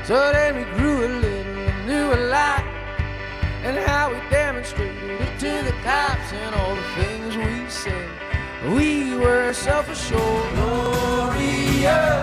So then we grew a little and knew a lot, and how we demonstrated it to the cops, and all the things we said. We were self-assured, glorious.